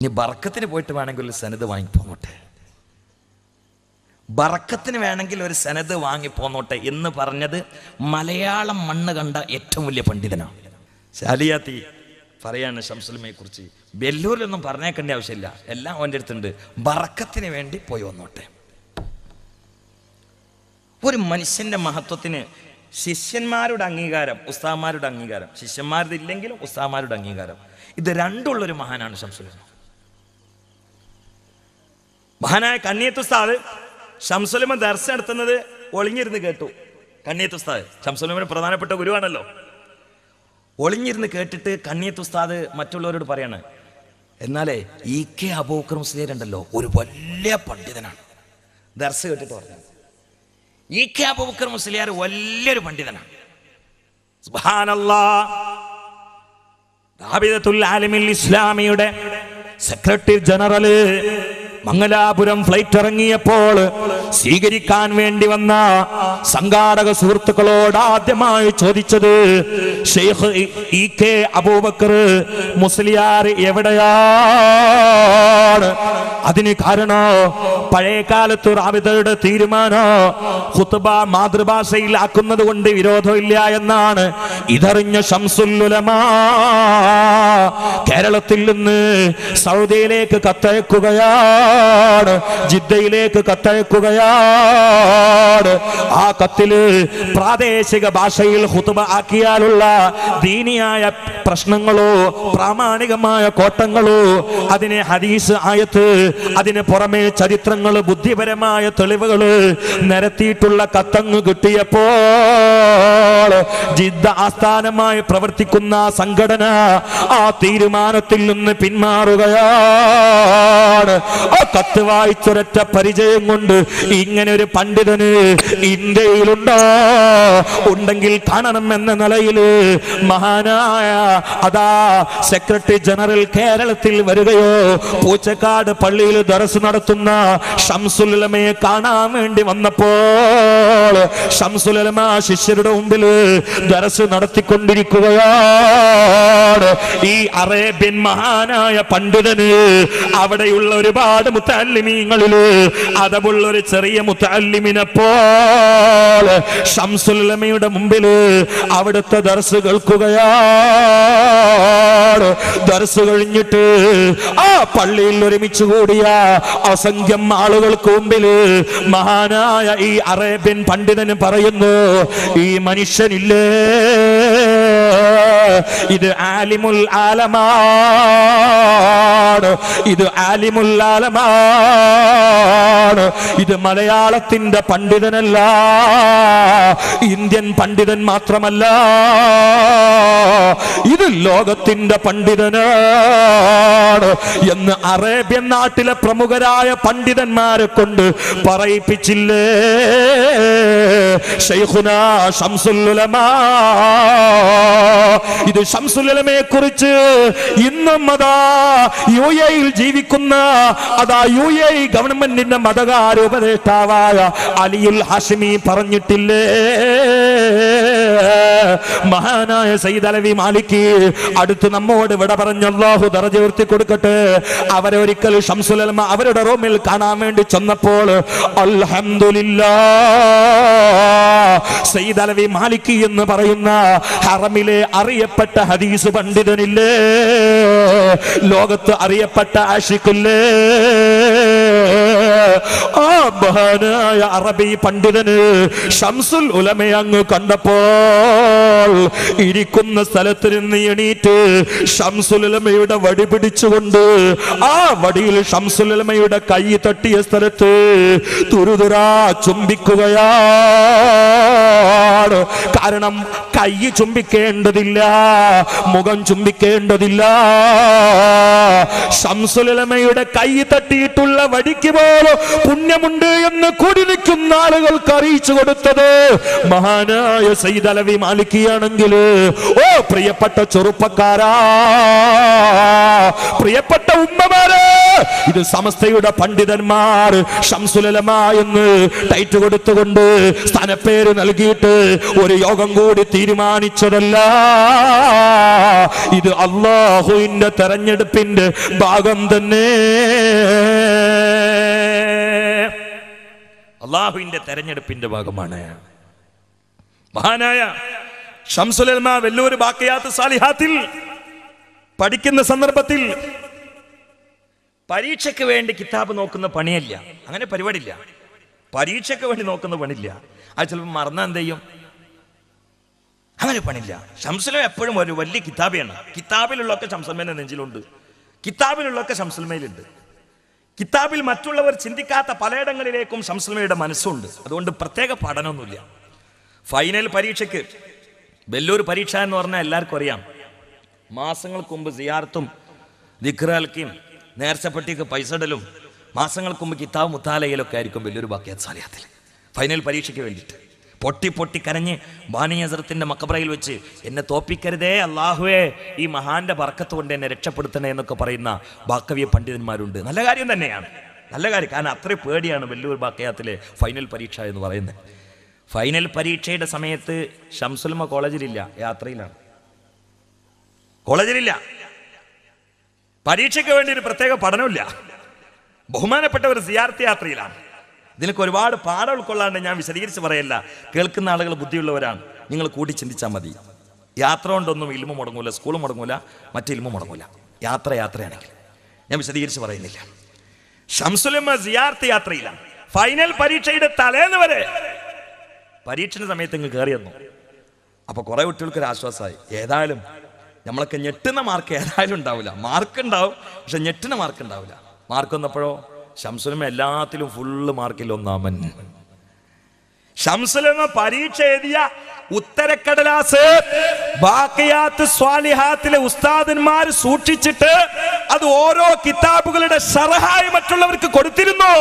ഇനി ബറക്കത്തിന് പോയിട്ട് വേണമെങ്കിൽ ഒരു സനത് വാങ്ങിപ്പോന്നോട്ടെ, ബറക്കത്തിന് വേണമെങ്കിൽ ഒരു സനത് വാങ്ങിപ്പോന്നോട്ടെ എന്ന് പറഞ്ഞത് മലയാളം മണ്ണ് കണ്ട ഏറ്റവും വലിയ പണ്ഡിതനാണ്. ശാലിയാത്തി പറയാണ് ഷംസുലമയെ കുറിച്ച്, വെല്ലൂരിലൊന്നും പറഞ്ഞേക്കേണ്ട ആവശ്യമില്ല, എല്ലാം അവൻ്റെ അടുത്തുണ്ട്, ബറക്കത്തിന് വേണ്ടി പോയി വന്നോട്ടെ. ഒരു മനുഷ്യൻ്റെ മഹത്വത്തിന് ശിഷ്യന്മാരുടെ അംഗീകാരം, ഉസ്താദന്മാരുടെ അംഗീകാരം, ശിഷ്യന്മാരുടെ ഇല്ലെങ്കിലും ഉസ്താദന്മാരുടെ അംഗീകാരം, ഇത് രണ്ടുള്ളൊരു മഹാനാണ് ഷംസുലമ. മഹാനായ കണ്ണിയത്ത് ഉസ്താദ് ഷംസുലമ ദർസ് നടത്തുന്നത് ഒളിഞ്ഞിരുന്ന് കേട്ടു. കണ്ണിയത്ത് ഉസ്താദ് ഷംസുലമയുടെ പ്രധാനപ്പെട്ട ഗുരുവാണല്ലോ. ഒളിഞ്ഞിരുന്ന് കേട്ടിട്ട് കണ്ണിയത്ത് ഉസ്താദ് മറ്റുള്ളവരോട് പറയാണ്, എന്നാലേ EK അബൂബക്കർ മുസ്ലിയാർ ഉണ്ടല്ലോ ഒരു വലിയ പണ്ഡിതനാണ്. ദർസ് കേട്ടിട്ട് പറഞ്ഞു, EK അബൂബക്കർ മുസ്ലിയാർ വലിയൊരു പണ്ഡിതനാണ്. സുബ്ഹാനല്ലാഹ്. റാബിതത്തുൽ ആലമിൽ ഇസ്ലാമിയുടെ സെക്രട്ടറി ജനറൽ മംഗലാപുരം ഫ്ലൈറ്റ് ഇറങ്ങിയപ്പോൾ സ്വീകരിക്കാൻ വേണ്ടി വന്ന സംഘാടക സുഹൃത്തുക്കളോട് ആദ്യമായി ചോദിച്ചത്, ഷെയ്ഖ് EK അബൂബക്കർ മുസ്ലിയാർ എവിടെയാണ്? അതിന് കാരണം പഴയ കാലത്ത് റാബിതയുടെ തീരുമാനം ഖുത്ബ മാതൃഭാഷയിൽ ആക്കുന്നത് കൊണ്ട് വിരോധമില്ല എന്നാണ്. ഇതറിഞ്ഞ ഷംസുൽ ഉലമാ കേരളത്തിൽ നിന്ന് സൗദിയിലേക്ക് കത്തയക്കുകയാണ്, ജിദ്ദയിലേക്ക് കത്തയക്കുകയാണ്. ആ കത്തില് പ്രാദേശിക ഭാഷയിൽ ഖുത്ബ ആക്കിയാലുള്ള ദീനിയായ പ്രശ്നങ്ങളോ പ്രാമാണികമായ കോട്ടങ്ങളോ, അതിനെ ഹദീസ് ആയത്ത്, അതിന് പുറമെ ചരിത്രങ്ങൾ, ബുദ്ധിപരമായ തെളിവുകൾ നിരത്തിയിട്ടുള്ള കത്തങ്ങ് കിട്ടിയപ്പോൾ ജിദ്ദ ആസ്ഥാനമായി പ്രവർത്തിക്കുന്ന സംഘടന ആ തീരുമാനത്തിൽ നിന്ന് പിന്മാറുകയാണ്. ആ കത്ത് വായിച്ചൊരൊറ്റ പരിചയം കൊണ്ട് ഇങ്ങനെ ഒരു പണ്ഡിതന് ഇന്ത്യയിലുണ്ടോ? ഉണ്ടെങ്കിൽ കാണണം എന്ന നിലയിൽ മഹാനായ അതാ സെക്രട്ടറി ജനറൽ കേരളത്തിൽ വരികയോ, പൂച്ചക്കാട് പള്ളിയിൽ ദർസ് നടത്തുന്ന ഷംസുൽ ഉലമയെ കാണാൻ വേണ്ടി വന്നപ്പോൾ ഷംസുൽ ഉലമ ശിഷ്യരുടെ മുമ്പിൽ ദർസ് നടത്തിക്കൊണ്ടിരിക്കുകയാണ്. ഈ അറേബ്യൻ മഹാനായ പണ്ഡിതന് അവിടെയുള്ള ഒരുപാട് മുത്തഅല്ലിമീങ്ങളില് അതബുള്ള ഒരു ചെറിയ മുത്തഅല്ലിമിനെപ്പോൾ ഷംസുൽ ഉലമയുടെ മുമ്പിൽ അവിടുത്തെ ദർസ് കേൾക്കുകയാണ്. ദർസ് കഴിഞ്ഞിട്ട് ആ പള്ളിയിൽ ഒരുമിച്ച് കൂടിയ അസംഖ്യം ആളുകൾക്ക് മുമ്പിൽ മഹാനായ ഈ അറേബ്യൻ പണ്ഡിതന് പറയുന്നു, ഈ മനുഷ്യനില്ലേ, ഇത് ആലിമുൽ ആലമാണ്, ഇത് ആലിമുൽ ആലമാണ്, ഇത് മലയാളത്തിന്റെ പണ്ഡിതനല്ല, ഇന്ത്യൻ പണ്ഡിതൻ മാത്രമല്ല, ഇത് ലോകത്തിന്റെ പണ്ഡിതനാണ് എന്ന് അറേബ്യൻ നാട്ടിലെ പ്രമുഖരായ പണ്ഡിതന്മാരെ കൊണ്ട് പറയിപ്പിച്ചില്ലേ ശൈഖുനാ ശംസുൽ ഉലമാ. ഇത് ശംസുൽ ഉലമയെ കുറിച്ച് ഇന്നും അതാ UAE ജീവിക്കുന്ന അതാ UAE ഗവൺമെന്റിന്റെ മതകാര്യ ഉപദേഷ്ടാവായ അലിയുൽ ഹാഷിമി പറഞ്ഞിട്ടില്ലേ? മഹാനായ സയ്യിദ് അലവി മാലിക് അടുത്ത് നമ്മോട് വിട പറഞ്ഞ അല്ലാഹു ദറജ ഉയർത്തി കൊടുക്കട്ടെ. അവരെ ഒരിക്കൽ ശംസുൽ ഉലമ അവരുടെ റൂമിൽ കാണാൻ വേണ്ടി ചെന്നപ്പോൾ അൽഹംദുലില്ലാഹ് സയ്യിദ് അലവി മാലിക് എന്ന് പറയുന്ന ഹറമിലെ അറിയപ്പെട്ട ഹദീസ് പണ്ഡിതനില്ലേ, ലോകത്ത് അറിയപ്പെട്ട ആഷിഖില്ലേ, ആ മഹാനായ അറബി പണ്ഡിതന് ശംസുൽ ഉലമയെ അങ്ങ് കണ്ടപ്പോൾ ഇരിക്കുന്ന സ്ഥലത്ത് നിന്ന് എണീറ്റ് ശംസുൽ ഉലമയുടെ വടി പിടിച്ചുകൊണ്ട് ആ വടിയിൽ ശംസുൽ ഉലമയുടെ കൈ തട്ടിയ സ്ഥലത്ത് തുരുതുരാ ചുംബിക്കുകയാണ്. കാരണം കൈ ചുംബിക്കേണ്ടതില്ല, മുഖം ചുംബിക്കേണ്ടതില്ല. ശംസുൽ ഉലമയുടെ കൈ തട്ടിയിട്ടുള്ള വടിക്ക് പോലും പുണ്യമുണ്ട് എന്ന് കൂടി നിൽക്കുന്ന ആളുകൾക്ക് അറിയിച്ചു കൊടുത്തത് മഹാനായ സയ്യിദ് അലവി മാലിക്കിയാണെങ്കിൽ, ഓ പ്രിയപ്പെട്ട ചെറുപ്പക്കാരാ, പ്രിയപ്പെട്ട ഉമ്മമാരെ, ഇത് സമസ്തയുടെ പണ്ഡിതന്മാർ ശംസുൽ ഉലമ എന്ന് ടൈറ്റ് കൊടുത്തുകൊണ്ട് സ്ഥാനപ്പേര് നൽകിയിട്ട് ഒരു യോഗം കൂടി തീരുമാനിച്ചതല്ല. ഇത് അല്ലാഹുവിന്റെ തെരഞ്ഞെടുപ്പിന്റെ ഭാഗം തന്നെ. അല്ലാഹുവിന്റെ തെരഞ്ഞെടുപ്പിന്റെ ഭാഗമാണ്. മഹാനായ ശംസുൽ ഉലമ വെല്ലൂർ ബാഖിയാത്ത് സാലിഹാത്തിൽ പഠിക്കുന്ന സന്ദർഭത്തിൽ പരീക്ഷയ്ക്ക് വേണ്ടി കിതാബ് നോക്കുന്ന പണിയല്ല, അങ്ങനെ പരിപാടിയില്ല. പരീക്ഷയ്ക്ക് വേണ്ടി നോക്കുന്ന പണിയില്ല. അത് ചിലപ്പോൾ മറന്നാ എന്ത് ചെയ്യും? അങ്ങനെ പണിയില്ല. ശംസുൽ എപ്പോഴും ഒരു വലിയ കിതാബിയാണ്. കിതാബിലുള്ളൊക്കെ ശംസുൽമേന്റെ നെഞ്ചിലുണ്ട്, കിതാബിലുള്ളൊക്കെ ശംസുൽമയിലുണ്ട്. കിതാബിൽ മറ്റുള്ളവർ ചിന്തിക്കാത്ത പലയിടങ്ങളിലേക്കും ശംസുൽമയുടെ മനസ്സുണ്ട്. അതുകൊണ്ട് പ്രത്യേക പഠനമൊന്നുമില്ല. ഫൈനൽ പരീക്ഷയ്ക്ക് വെല്ലൂർ പരീക്ഷ എന്ന് പറഞ്ഞാൽ എല്ലാവർക്കും അറിയാം. മാസങ്ങൾക്ക് മുമ്പ് സിയാറത്തും ദിക്റൽക്കും നേർച്ചപ്പെട്ടിക്ക് പൈസ ഇടലും മാസങ്ങൾക്ക് മുമ്പ് കിതാബ് മുത്താലയിലൊക്കെ ആയിരിക്കും വെല്ലൂർ ബാഖിയാത്ത് സാലിഹാത്തിൽ ഫൈനൽ പരീക്ഷയ്ക്ക് വേണ്ടിയിട്ട്. പൊട്ടി പൊട്ടി കരഞ്ഞ് ബാനി ഹസ്രത്തിന്റെ മഖബറയിൽ വെച്ച് എന്നെ തോപ്പിക്കരുതേ അല്ലാഹുവേ, ഈ മഹാന്റെ ബർക്കത്ത് കൊണ്ട് എന്നെ രക്ഷപ്പെടുത്തണേ എന്നൊക്കെ പറയുന്ന ബാക്കവിയ പണ്ഡിതന്മാരുണ്ട്. നല്ല കാര്യം തന്നെയാണ്, നല്ല കാര്യം. കാരണം അത്രയും പേടിയാണ് വെല്ലൂർ ബാഖിയാത്തിലെ ഫൈനൽ പരീക്ഷ എന്ന് പറയുന്നത്. ഫൈനൽ പരീക്ഷയുടെ സമയത്ത് ശംസുൽ ഉലമ കോളേജിലില്ല, യാത്രയിലാണ്. കോളേജിലില്ല, പരീക്ഷയ്ക്ക് വേണ്ടി ഒരു പ്രത്യേക പഠനമില്ല. ബഹുമാനപ്പെട്ട ഒരു സിയാർത്ത് യാത്രയിലാണ്. ഇതിനൊക്കെ ഒരുപാട് പാഠം ഉൾക്കൊള്ളാണ്ട് ഞാൻ വിശദീകരിച്ച് പറയല്ല. കേൾക്കുന്ന ആളുകൾ ബുദ്ധിയുള്ളവരാണ്, നിങ്ങൾ കൂടി ചിന്തിച്ചാൽ മതി. യാത്ര കൊണ്ടൊന്നും ഇൽമു മുടങ്ങൂല, സ്കൂൾ മുടങ്ങൂല, മറ്റു ഇൽമു മുടങ്ങൂല. യാത്രയാണെങ്കിൽ ഞാൻ വിശദീകരിച്ച് പറയുന്നില്ല. ശംസുൽ ഉലമ സിയാർത്ത് യാത്രയിലാണ്. ഫൈനൽ പരീക്ഷയുടെ തലേന്ന് വരെ പരീക്ഷയുടെ സമയത്ത് ഇങ്ങ് കയറി വന്നു. അപ്പൊ കുറെ കുട്ടികൾക്കൊരു ആശ്വാസമായി. ഏതായാലും നമ്മളൊക്കെ ഞെട്ടുന്ന മാർക്ക് ഏതായാലും ഉണ്ടാവില്ല. മാർക്ക് ഉണ്ടാവും, പക്ഷെ ഞെട്ടുന്ന മാർക്ക് ഉണ്ടാവില്ല. മാർക്ക് വന്നപ്പോഴോ ശംസുൽ ഉലമ എല്ലാത്തിലും ഫുള്ള് മാർക്കിൽ ഒന്നാമൻ. ശംസുൽ ഉലമ പരീക്ഷ എഴുതിയ ഉത്തരക്കടലാസ് ബാഖിയാത്ത് സ്വാലിഹാത്തിലെ ഉസ്താദന്മാർ സൂക്ഷിച്ചിട്ട് അത് ഓരോ കിതാബുകളുടെ ശറഹായി മറ്റുള്ളവർക്ക് കൊടുത്തിരുന്നു.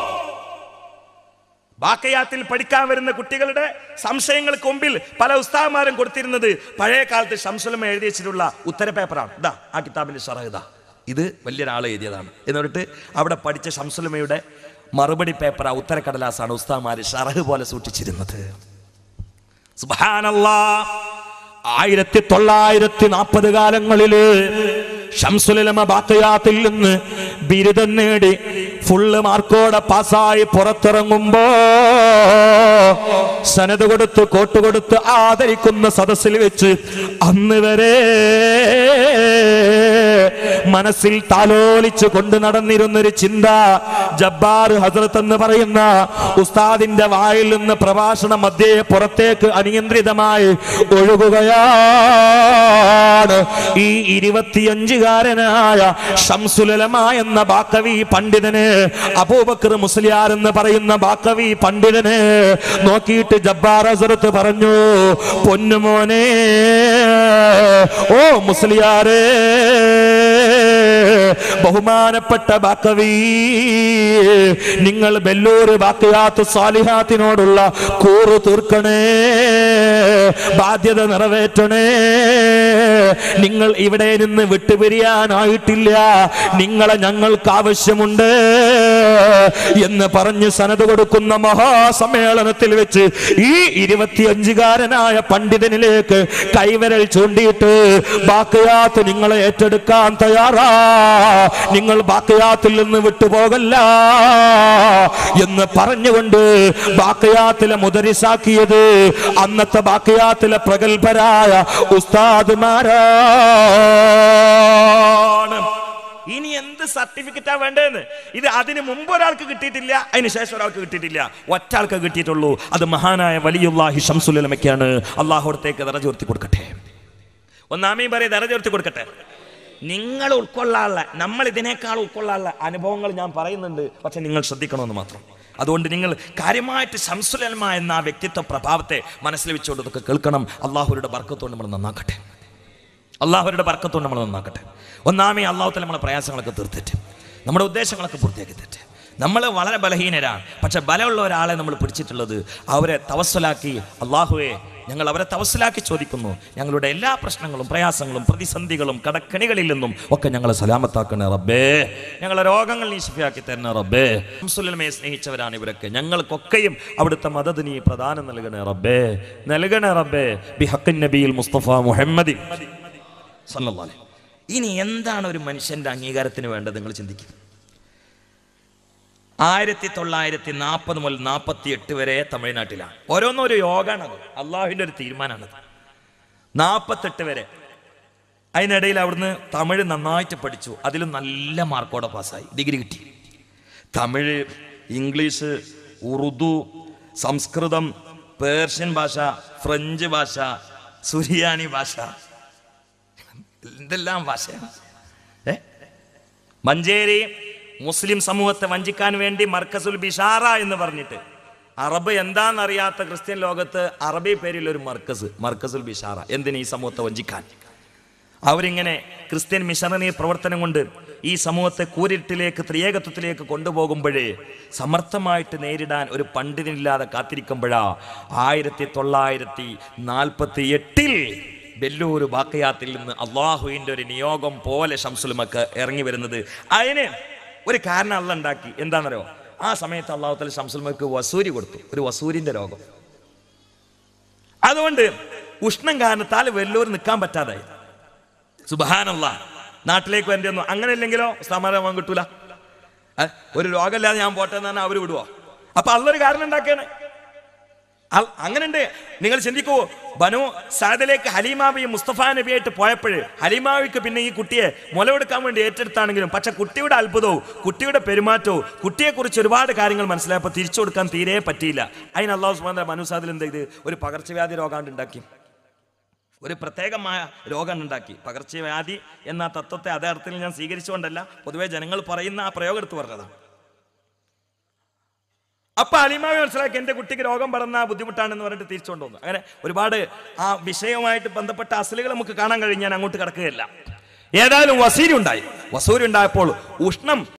ബാഖിയാത്തിൽ പഠിക്കാൻ വരുന്ന കുട്ടികളുടെ സംശയങ്ങൾക്ക് മുമ്പിൽ പല ഉസ്താദന്മാരും കൊടുത്തിരുന്നത് പഴയ കാലത്ത് ശംസുൽ ഉലമ എഴുതി വെച്ചിട്ടുള്ള ഉത്തര പേപ്പറാണ്. ഇതാ ആ കിതാബിന്റെ ഷറഹ് ഇതാ, ഇത് വലിയൊരാൾ എഴുതിയതാണ് എന്നിട്ട് അവിടെ പഠിച്ച ശംസുൽ ഉലമയുടെ മറുപടി പേപ്പർ ആ ഉത്തരക്കടലാസാണ് ഉസ്താദന്മാര് ഷറഹ് പോലെ സൂക്ഷിച്ചിരുന്നത്. സുബ്ഹാനല്ലാഹ്. 1940 കാലങ്ങളില് ശംസുൽ ഉലമ ബാഖിയാത്തിൽ നിന്ന് ബിരുദം നേടി ഫുള്ള് മാർക്കോടെ പാസ്സായി പുറത്തിറങ്ങുമ്പോ സനത് കൊടുത്ത് കോട്ട് കൊടുത്ത് ആദരിക്കുന്ന സദസ്സിൽ വെച്ച് അന്ന് വരെ മനസ്സിൽ താലോലിച്ച് കൊണ്ട് നടന്നിരുന്നൊരു ചിന്ത ജബ്ബാർ ഹസ്രത്ത് എന്ന് പറയുന്ന ഉസ്താദിന്റെ വായിൽ നിന്ന് പ്രഭാഷണ മധ്യേ പുറത്തേക്ക് അനിയന്ത്രിതമായി ഒഴുകുകയാണ്. ഈ 25-കാരനായ ശംസുൽ ഉലമ എന്ന ബാക്കവി പണ്ഡിതന്, അബൂബക്കർ മുസ്ലിയാർ എന്ന് പറയുന്ന ബാക്കവി പണ്ഡിതന് നോക്കിയിട്ട് ജബ്ബാർ ഹസ്രത്ത് പറഞ്ഞു, പൊന്നുമോനെ, ഓ മുസ്ലിയാരേ, ബഹുമാനപ്പെട്ട ബാക്കവി, നിങ്ങൾ വെല്ലൂർ ബാഖിയാത്ത് സാലിഹാത്തിനോടുള്ള കൂറ് തീർക്കണേ, ബാധ്യത നിറവേറ്റണേ. നിങ്ങൾ ഇവിടെ നിന്ന് വിട്ടുപിരിയാനായിട്ടില്ല, നിങ്ങളെ ഞങ്ങൾക്ക് ആവശ്യമുണ്ട് എന്ന് പറഞ്ഞ് സനത് കൊടുക്കുന്ന മഹാസമ്മേളനത്തിൽ വെച്ച് ഈ 25-കാരനായ പണ്ഡിതനിലേക്ക് കൈവിരൽ ചൂണ്ടിയിട്ട് ബാഖിയാത്ത് നിങ്ങളെ ഏറ്റെടുക്കാൻ തയ്യാറാ, നിങ്ങൾ ബാഖിയാത്തിൽ നിന്ന് വിട്ടുപോകല്ല എന്ന് പറഞ്ഞുകൊണ്ട് ബാഖിയാത്തിലെ മുദരിസാക്കിയത് അന്നത്തെ ബാഖിയാത്തിലെ പ്രഗത്ഭരായ ഉസ്താദുമാരാണ്. ഇനി എന്ത് സർട്ടിഫിക്കറ്റാ വേണ്ടതെന്ന് ഇത് അതിന് മുമ്പ് ഒരാൾക്ക് കിട്ടിയിട്ടില്ല, അതിന് ശേഷം ഒരാൾക്ക് കിട്ടിയിട്ടില്ല, ഒറ്റ ആൾക്ക് കിട്ടിയിട്ടുള്ളൂ. അത് മഹാനായ വലിയുല്ലാഹി ശംസുൽ ഉലമയ്ക്കാണ്. അള്ളാഹുടത്തേക്ക് ദറജ ഉയർത്തി കൊടുക്കട്ടെ. ഒന്നാമയും പറയും ദറജ ഉയർത്തി കൊടുക്കട്ടെ. നിങ്ങൾ ഉൾക്കൊള്ളാനുള്ള, നമ്മൾ ഇതിനേക്കാൾ ഉൾക്കൊള്ളാനുള്ള അനുഭവങ്ങൾ ഞാൻ പറയുന്നുണ്ട്, പക്ഷെ നിങ്ങൾ ശ്രദ്ധിക്കണമെന്ന് മാത്രം. അതുകൊണ്ട് നിങ്ങൾ കാര്യമായിട്ട് ശംസുൽ ഉലമ എന്ന ആ വ്യക്തിത്വ പ്രഭാവത്തെ മനസ്സിൽ വെച്ചുകൊണ്ട് ഇതൊക്കെ കേൾക്കണം. അള്ളാഹുരുടെ ബർക്കത്തോട് നമ്മൾ നന്നാക്കട്ടെ, അള്ളാഹുരുടെ ബർക്കത്തോട് നമ്മൾ നന്നാക്കട്ടെ. ഒന്നാമേ അള്ളാഹു തആല നമ്മളെ പ്രയാസങ്ങളൊക്കെ തീർത്തിട്ട് നമ്മുടെ ഉദ്ദേശങ്ങളൊക്കെ പൂർത്തിയാക്കി തരട്ടെ. നമ്മൾ വളരെ ബലഹീനരാണ്. പക്ഷെ ബലമുള്ള ഒരാളെ നമ്മൾ പിടിച്ചിട്ടുള്ളത്. അവരെ തവസ്സുലാക്കി, അള്ളാഹുവേ ഞങ്ങൾ അവരെ തവസ്സുലാക്കി ചോദിക്കുന്നു, ഞങ്ങളുടെ എല്ലാ പ്രശ്നങ്ങളും പ്രയാസങ്ങളും പ്രതിസന്ധികളും കടക്കണികളിൽ നിന്നും ഒക്കെ ഞങ്ങളെ സലാമത്താക്കണേ റബ്ബേ. ഞങ്ങളെ രോഗങ്ങൾ നീ ശിഫയാക്കി തരണേ റബ്ബേ. ശംസുലമയെ സ്നേഹിച്ചവരാണ് ഇവരൊക്കെ. ഞങ്ങൾക്കൊക്കെയും അവിടുത്തെ മദദ് നീ പ്രദാനം നൽകണേ റബ്ബേ, നൽകണേ റബ്ബേ. ബിഹഖിൻ നബിയിൽ മുസ്തഫ മുഹമ്മദി സല്ലല്ലാഹു അലൈഹി. ഇനി എന്താണ് ഒരു മനുഷ്യന്റെ അംഗീകാരത്തിന് വേണ്ടത്? നിങ്ങൾ ചിന്തിക്കും. 1940 മുതൽ 48 വരെ തമിഴ്നാട്ടിലാണ്. ഓരോന്നൊരു യോഗമാണത്, അള്ളാഹുവിൻ്റെ ഒരു തീരുമാനമാണത്. 48 വരെ. അതിനിടയിൽ അവിടുന്ന് തമിഴ് നന്നായിട്ട് പഠിച്ചു. അതിലും നല്ല മാർക്കോടെ പാസ്സായി, ഡിഗ്രി കിട്ടി. തമിഴ്, ഇംഗ്ലീഷ്, ഉറുദു, സംസ്കൃതം, പേർഷ്യൻ ഭാഷ, ഫ്രഞ്ച് ഭാഷ, സുറിയാനി ഭാഷ, എന്തെല്ലാം ഭാഷയാണ്. മഞ്ചേരി മുസ്ലിം സമൂഹത്തെ വഞ്ചിക്കാൻ വേണ്ടി മർക്കസുൽ ബിഷാറ എന്ന് പറഞ്ഞിട്ട്, അറബ് എന്താണെന്നറിയാത്ത ക്രിസ്ത്യൻ ലോകത്ത് അറബി പേരിൽ ഒരു മർക്കസുൽ ബിഷാറ. എന്തിന്? ഈ സമൂഹത്തെ വഞ്ചിക്കാൻ. അവരിങ്ങനെ ക്രിസ്ത്യൻ മിഷണറി പ്രവർത്തനം കൊണ്ട് ഈ സമൂഹത്തെ കൂരിട്ടിലേക്ക്, ത്രിയേകത്വത്തിലേക്ക് കൊണ്ടുപോകുമ്പോഴേ സമർത്ഥമായിട്ട് നേരിടാൻ ഒരു പണ്ഡിതനില്ലാതെ കാത്തിരിക്കുമ്പോഴാ 1948 ബെല്ലൂർ ബാക്കയാത്തിൽ നിന്ന് അള്ളാഹുവിൻ്റെ ഒരു നിയോഗം പോലെ ശംസുലുമക്ക് ഇറങ്ങി വരുന്നത്. അതിന് ഒരു കാരണം അള്ളാഹ് ഉണ്ടാക്കി. എന്താണെന്നറിയോ? ആ സമയത്ത് അള്ളാഹു തആല ശംസുലുമക്ക് വസൂരി കൊടുത്തു, ഒരു വസൂരിന്റെ രോഗം. അതുകൊണ്ട് ഉഷ്ണം കാരണത്താൽ വെല്ലൂർ നിൽക്കാൻ പറ്റാതായി. സുബ്ഹാനല്ലാഹ്. നാട്ടിലേക്ക് വരേണ്ടി. അങ്ങനെ ഇല്ലെങ്കിലോ സമാധാനം കിട്ടൂല. ഒരു രോഗമില്ലാതെ ഞാൻ പോട്ടെ എന്ന് പറഞ്ഞാൽ അവർ വിടുവോ? അപ്പൊ അള്ളൊരു കാരണം ഉണ്ടാക്കിയാണ്. അങ്ങനെയുണ്ട്. നിങ്ങൾ ചിന്തിക്കൂ, ബനു സാദിലേക്ക് ഹലീമാബി മുസ്തഫ നബിയായിട്ട് പോയപ്പോൾ ഹലീമാബിക്ക് പിന്നെ ഈ കുട്ടിയെ മുലവെടുക്കാൻ വേണ്ടി ഏറ്റെടുത്താണെങ്കിലും, പക്ഷെ കുട്ടിയുടെ അത്ഭുതവും കുട്ടിയുടെ പെരുമാറ്റവും കുട്ടിയെക്കുറിച്ച് ഒരുപാട് കാര്യങ്ങൾ മനസ്സിലായപ്പോൾ തിരിച്ചു കൊടുക്കാൻ തീരെ പറ്റിയില്ല. അതിന് അള്ളാഹു സുബ്ഹാനഹു വ തആല ബനു സാദിൽ എന്ത് ചെയ്ത്? ഒരു പകർച്ചവ്യാധി രോഗം ഉണ്ടാക്കി, ഒരു പ്രത്യേകമായ രോഗം ഉണ്ടാക്കി. പകർച്ചവ്യാധി എന്ന തത്വത്തെ അതേ അർത്ഥത്തിൽ ഞാൻ സ്വീകരിച്ചുകൊണ്ടല്ല, പൊതുവെ ജനങ്ങൾ പറയുന്ന ആ പ്രയോഗം എടുത്ത് പറഞ്ഞതാണ്. അപ്പൊ അലിമാവി മനസ്സിലാക്കി എന്റെ കുട്ടിക്ക് രോഗം പടർന്ന ബുദ്ധിമുട്ടാണെന്ന് പറഞ്ഞിട്ട് തിരിച്ചുകൊണ്ട് വന്നു. അങ്ങനെ ഒരുപാട് ആ വിഷയവുമായിട്ട് ബന്ധപ്പെട്ട അസലുകൾ നമുക്ക് കാണാൻ കഴിഞ്ഞ് ഞാൻ അങ്ങോട്ട് കിടക്കുകയല്ല. ഏതായാലും വസൂരി ഉണ്ടായി. വസൂരി ഉണ്ടായപ്പോൾ ഉഷ്ണം